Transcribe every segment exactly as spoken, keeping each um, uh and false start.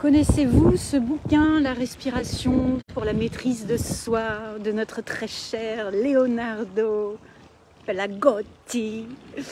Connaissez-vous ce bouquin, La respiration pour la maîtrise de soi, de notre très cher Leonardo Pelagotti,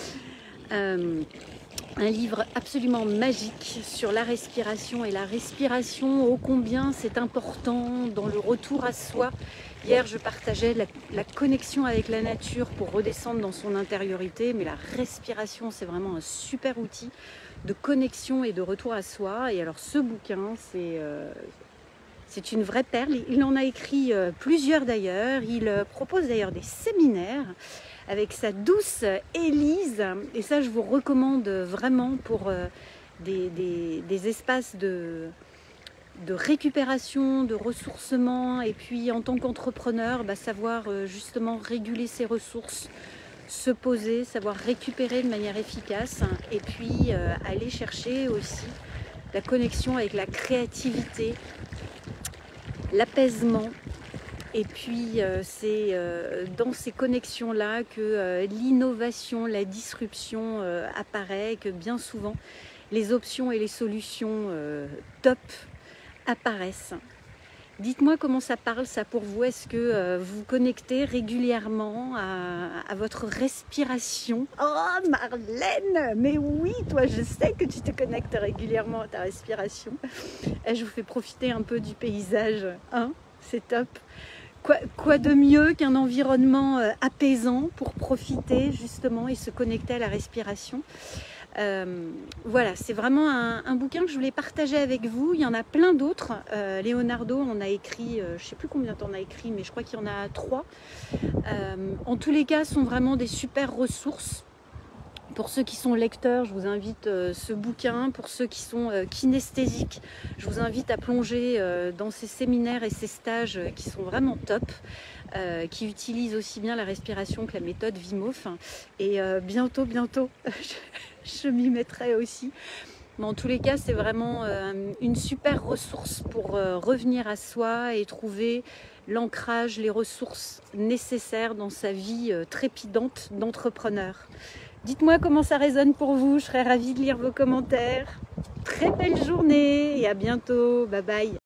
euh, un livre absolument magique sur la respiration et la respiration, ô combien c'est important dans le retour à soi. Hier, je partageais la, la connexion avec la nature pour redescendre dans son intériorité, mais la respiration, c'est vraiment un super outil de connexion et de retour à soi. Et alors, ce bouquin, c'est euh, c'est une vraie perle. Il en a écrit euh, plusieurs d'ailleurs. Il euh, propose d'ailleurs des séminaires avec sa douce Élise. Et ça, je vous recommande vraiment pour euh, des, des, des espaces de... de récupération, de ressourcement, et puis en tant qu'entrepreneur, bah, savoir euh, justement réguler ses ressources, se poser, savoir récupérer de manière efficace, et puis euh, aller chercher aussi la connexion avec la créativité, l'apaisement. Et puis euh, c'est euh, dans ces connexions-là que euh, l'innovation, la disruption euh, apparaît, que bien souvent les options et les solutions euh, top apparaissent. Dites-moi comment ça parle ça pour vous. Est-ce que euh, vous vous connectez régulièrement à, à votre respiration? Oh Marlène, mais oui, toi je sais que tu te connectes régulièrement à ta respiration. Et je vous fais profiter un peu du paysage, hein? C'est top. Quoi, quoi de mieux qu'un environnement euh, apaisant pour profiter justement et se connecter à la respiration? Euh, voilà, c'est vraiment un, un bouquin que je voulais partager avec vous. Il y en a plein d'autres. Euh, Leonardo en a écrit, euh, je ne sais plus combien t'en as écrit, mais je crois qu'il y en a trois. Euh, en tous les cas, ce sont vraiment des super ressources. Pour ceux qui sont lecteurs, je vous invite euh, ce bouquin. Pour ceux qui sont euh, kinesthésiques, je vous invite à plonger euh, dans ces séminaires et ces stages euh, qui sont vraiment top, euh, qui utilisent aussi bien la respiration que la méthode Wim Hof. Et euh, bientôt, bientôt, je, je m'y mettrai aussi. Mais en tous les cas, c'est vraiment euh, une super ressource pour euh, revenir à soi et trouver l'ancrage, les ressources nécessaires dans sa vie euh, trépidante d'entrepreneur. Dites-moi comment ça résonne pour vous, je serais ravie de lire vos commentaires. Très belle journée et à bientôt, bye bye.